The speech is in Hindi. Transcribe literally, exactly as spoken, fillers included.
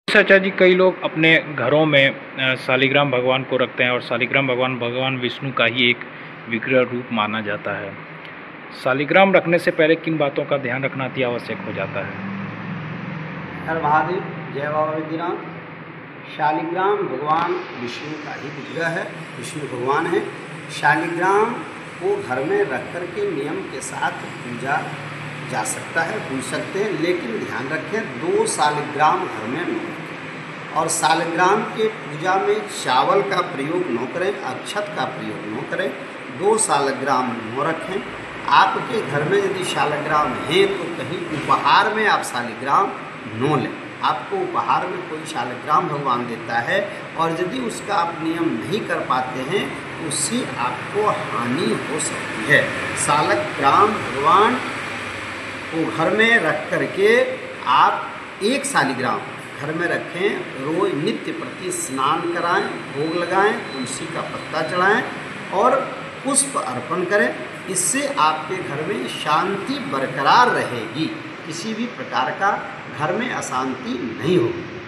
चाचा जी, कई लोग अपने घरों में अ, शालिग्राम भगवान को रखते हैं और शालिग्राम भगवान भगवान विष्णु का ही एक विग्रह रूप माना जाता है। शालिग्राम रखने से पहले किन बातों का ध्यान रखना अति आवश्यक हो जाता है? हर महादेव, जय बाबा वैद्यनाथ। शालिग्राम भगवान विष्णु का ही विग्रह है, विष्णु भगवान है। शालिग्राम को घर में रख कर के नियम के साथ पूजा जा सकता है, पूज सकते हैं, लेकिन ध्यान रखें दो शालिग्राम घर में न रखें। और शालिग्राम के पूजा में चावल का प्रयोग न करें, अक्षत का प्रयोग न करें। दो शालिग्राम न रखें। आपके घर में यदि शालिग्राम हैं तो कहीं उपहार में आप शालिग्राम न लें। आपको उपहार में कोई शालिग्राम भगवान देता है और यदि उसका आप नियम नहीं कर पाते हैं तो उससे आपको हानि हो सकती है। शालिग्राम भगवान को घर में रख करके आप एक शालिग्राम घर में रखें, रोज नित्य प्रति स्नान कराएं, भोग लगाएं, तुलसी का पत्ता चढ़ाएं और पुष्प अर्पण करें। इससे आपके घर में शांति बरकरार रहेगी, किसी भी प्रकार का घर में अशांति नहीं होगी।